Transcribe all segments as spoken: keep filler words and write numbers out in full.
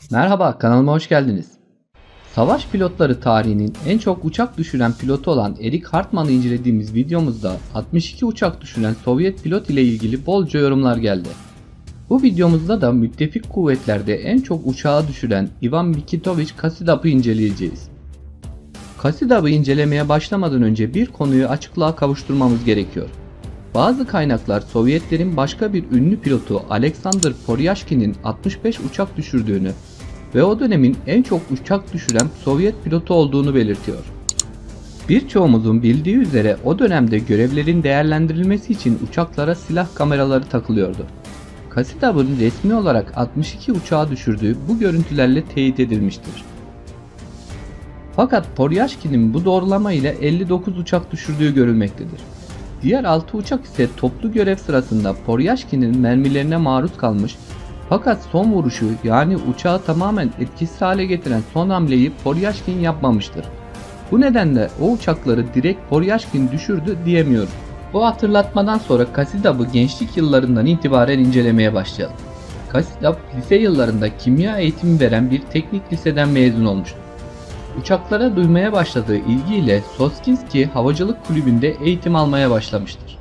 Merhaba, kanalıma hoş geldiniz. Savaş pilotları tarihinin en çok uçak düşüren pilotu olan Erich Hartmann'ı incelediğimiz videomuzda altmış iki uçak düşüren Sovyet pilot ile ilgili bolca yorumlar geldi. Bu videomuzda da müttefik kuvvetlerde en çok uçağı düşüren Ivan Mikitovich Kasidab'ı inceleyeceğiz. Kasidab'ı incelemeye başlamadan önce bir konuyu açıklığa kavuşturmamız gerekiyor. Bazı kaynaklar Sovyetlerin başka bir ünlü pilotu Alexander Poryashkin'in altmış beş uçak düşürdüğünü ve o dönemin en çok uçak düşüren Sovyet pilotu olduğunu belirtiyor. Birçoğumuzun bildiği üzere o dönemde görevlerin değerlendirilmesi için uçaklara silah kameraları takılıyordu. Kasidab'ın resmi olarak altmış iki uçağı düşürdüğü bu görüntülerle teyit edilmiştir. Fakat Poryashkin'in bu doğrulama ile elli dokuz uçak düşürdüğü görülmektedir. Diğer altı uçak ise toplu görev sırasında Poryashkin'in mermilerine maruz kalmış, fakat son vuruşu yani uçağı tamamen etkisiz hale getiren son hamleyi Poryashkin yapmamıştır. Bu nedenle o uçakları direkt Poryashkin düşürdü diyemiyoruz. Bu hatırlatmadan sonra Kasidab'ı gençlik yıllarından itibaren incelemeye başlayalım. Kasidab lise yıllarında kimya eğitimi veren bir teknik liseden mezun olmuştur. Uçaklara duymaya başladığı ilgiyle Soskinski Havacılık Kulübü'nde eğitim almaya başlamıştır.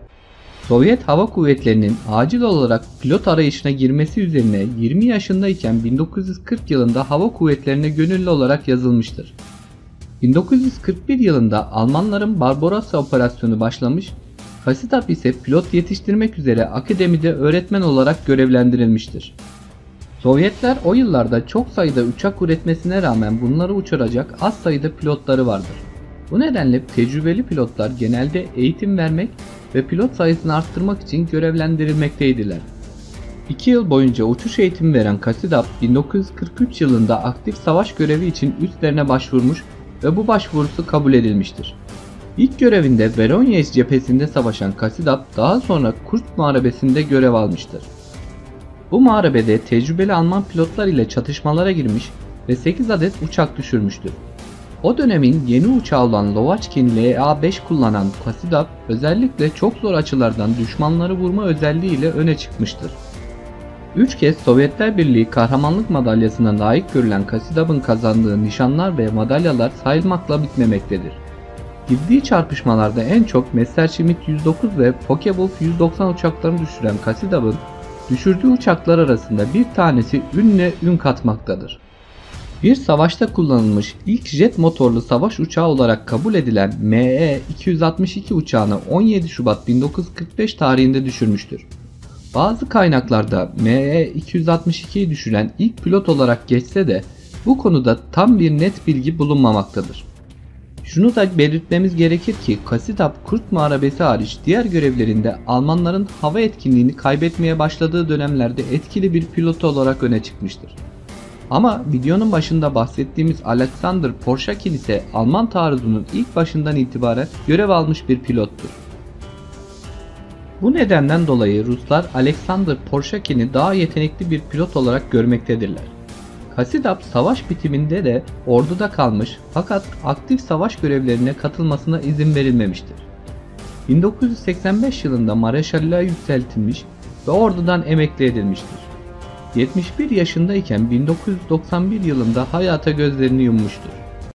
Sovyet Hava Kuvvetleri'nin acil olarak pilot arayışına girmesi üzerine yirmi yaşındayken bin dokuz yüz kırk yılında Hava Kuvvetleri'ne gönüllü olarak yazılmıştır. bin dokuz yüz kırk bir yılında Almanların Barbarossa operasyonu başlamış, Kasidab ise pilot yetiştirmek üzere akademide öğretmen olarak görevlendirilmiştir. Sovyetler o yıllarda çok sayıda uçak üretmesine rağmen bunları uçuracak az sayıda pilotları vardır. Bu nedenle tecrübeli pilotlar genelde eğitim vermek ve pilot sayısını arttırmak için görevlendirilmekteydiler. iki yıl boyunca uçuş eğitimi veren Kasidab bin dokuz yüz kırk üç yılında aktif savaş görevi için üstlerine başvurmuş ve bu başvurusu kabul edilmiştir. İlk görevinde Veronyes cephesinde savaşan Kasidab daha sonra Kursk Muharebesi'nde görev almıştır. Bu muharebede tecrübeli Alman pilotlar ile çatışmalara girmiş ve sekiz adet uçak düşürmüştür. O dönemin yeni uçağı olan Lovachkin L A beş kullanan Kasidab özellikle çok zor açılardan düşmanları vurma özelliğiyle öne çıkmıştır. üç kez Sovyetler Birliği Kahramanlık Madalyası'na layık görülen Kasidab'ın kazandığı nişanlar ve madalyalar sayılmakla bitmemektedir. Girdiği çarpışmalarda en çok Messerschmitt yüz dokuz ve Focke-Wulf yüz doksan uçaklarını düşüren Kasidab'ın düşürdüğü uçaklar arasında bir tanesi ünle ün katmaktadır. Bir savaşta kullanılmış ilk jet motorlu savaş uçağı olarak kabul edilen M E iki yüz altmış iki uçağını on yedi Şubat bin dokuz yüz kırk beş tarihinde düşürmüştür. Bazı kaynaklarda M E iki yüz altmış ikiyi düşüren ilk pilot olarak geçse de bu konuda tam bir net bilgi bulunmamaktadır. Şunu da belirtmemiz gerekir ki Kasidab Kursk Muharebesi hariç diğer görevlerinde Almanların hava etkinliğini kaybetmeye başladığı dönemlerde etkili bir pilot olarak öne çıkmıştır. Ama videonun başında bahsettiğimiz Alexander Poryashkin ise Alman taarruzunun ilk başından itibaren görev almış bir pilottur. Bu nedenden dolayı Ruslar Alexander Poryashkin'i daha yetenekli bir pilot olarak görmektedirler. Kasidab savaş bitiminde de orduda kalmış fakat aktif savaş görevlerine katılmasına izin verilmemiştir. bin dokuz yüz seksen beş yılında mareşallığa yükseltilmiş ve ordudan emekli edilmiştir. yetmiş bir yaşındayken bin dokuz yüz doksan bir yılında hayata gözlerini yummuştur.